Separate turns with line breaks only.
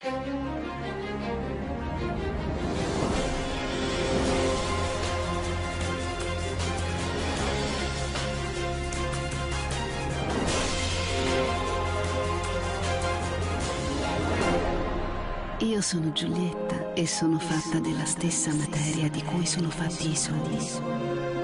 Io sono Giulietta e sono fatta della stessa materia di cui sono fatti i sogni.